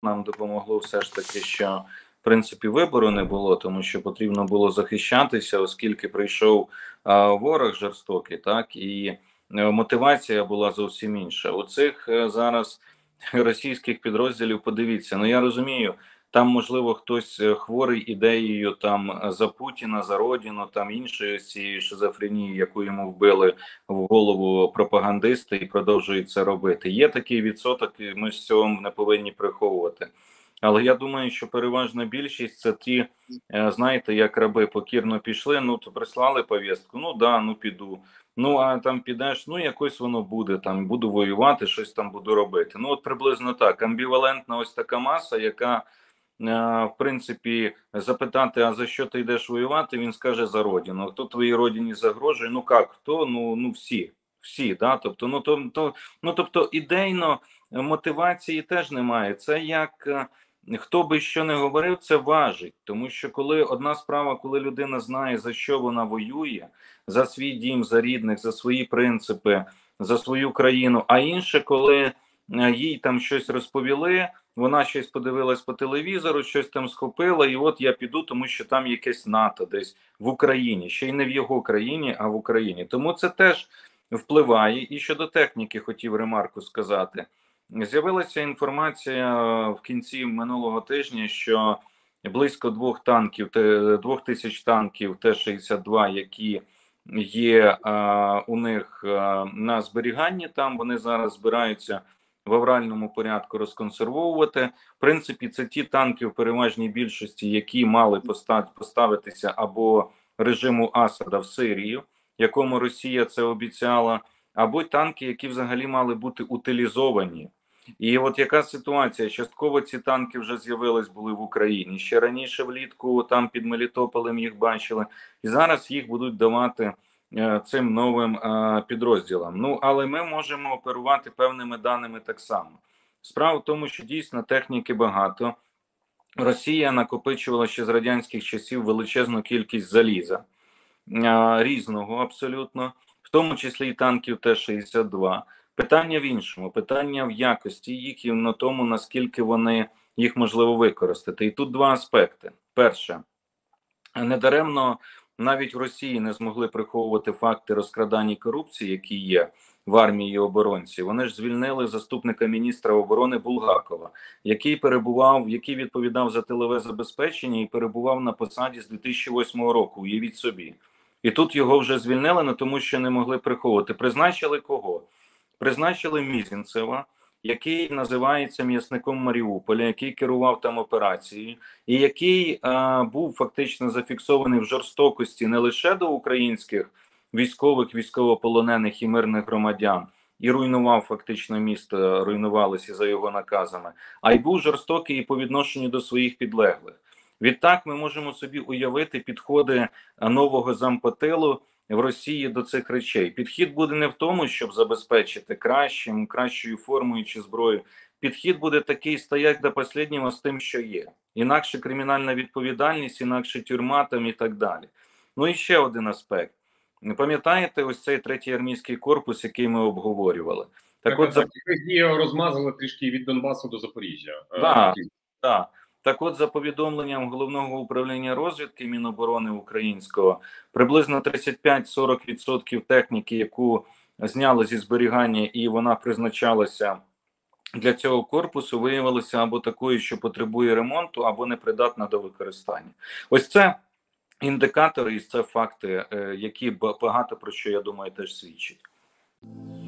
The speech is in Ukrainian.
нам допомогло все ж таки, що в принципі вибору не було, тому що потрібно було захищатися, оскільки прийшов ворог жорстокий, так, і мотивація була зовсім інша. У цих зараз російських підрозділів, подивіться, ну я розумію, там, можливо, хтось хворий ідеєю там за Путіна, за Родину, там іншої цієї шизофренії, яку йому вбили в голову пропагандисти, і продовжують це робити. Є такий відсоток, і ми ж цього не повинні приховувати. Але я думаю, що переважна більшість це ті, знаєте, як раби покірно пішли, ну то прислали повістку, ну да, ну піду. Ну а там підеш, ну якось воно буде, там буду воювати, щось там буду робити. Ну от приблизно так. Амбівалентна ось така маса, яка в принципі запитати, а за що ти йдеш воювати, він скаже за родину. Хто твоїй родині загрожує? Ну як, хто? Ну всі, да, тобто, тобто ідейно мотивації теж немає. Це як хто би що не говорив, це важить, тому що коли одна справа, коли людина знає, за що вона воює, за свій дім, за рідних, за свої принципи, за свою країну, а інше, коли їй там щось розповіли, вона щось подивилась по телевізору, щось там схопила, і от я піду, тому що там якесь НАТО десь в Україні, ще й не в його країні, а в Україні. Тому це теж впливає. І щодо техніки хотів ремарку сказати. З'явилася інформація в кінці минулого тижня, що близько 2000 танків Т-62, які є у них на зберіганні там, вони зараз збираються в авральному порядку розконсервовувати. В принципі, це ті танки в переважній більшості, які мали поставитися або режиму Асада в Сирію, якому Росія це обіцяла, або танки, які взагалі мали бути утилізовані. І от яка ситуація? Частково ці танки вже з'явились, були в Україні. Ще раніше влітку там під Мелітополем їх бачили. І зараз їх будуть давати цим новим підрозділам. Ну, але ми можемо оперувати певними даними так само. Справа в тому, що дійсно техніки багато. Росія накопичувала ще з радянських часів величезну кількість заліза різного абсолютно, в тому числі і танків Т-62. Питання в іншому, питання в якості їх і на тому, наскільки вони їх можливо використати. І тут два аспекти. Перше, недаремно навіть в Росії не змогли приховувати факти розкрадання і корупції, які є в армії і оборонці. Вони ж звільнили заступника міністра оборони Булгакова, який відповідав за тилове забезпечення і перебував на посаді з 2008 року. Уявіть собі. І тут його вже звільнили, не тому що не могли приховувати. Призначили кого? Призначили Мізінцева, який називається м'ясником Маріуполя, який керував там операцією, і який був фактично зафіксований в жорстокості не лише до українських військових, військовополонених і мирних громадян, і руйнував фактично місто, руйнувалися за його наказами, а й був жорстокий і по відношенню до своїх підлеглих. Відтак ми можемо собі уявити підходи нового зампотилу в Росії до цих речей. Підхід буде не в тому, щоб забезпечити кращою формою чи зброєю. Підхід буде такий: стоять до останнього з тим, що є. Інакше кримінальна відповідальність, інакше тюрма там і так далі. Ну і ще один аспект. Пам'ятаєте ось цей третій армійський корпус, який ми обговорювали? Так, його розмазали трішки від Донбасу до Запоріжжя. Так. Так от, за повідомленням Головного управління розвідки Міноборони українського, приблизно 35-40% техніки, яку зняли зі зберігання і вона призначалася для цього корпусу, виявилася або такою, що потребує ремонту, або непридатна до використання. Ось це індикатори і це факти, які багато про що, я думаю, теж свідчать.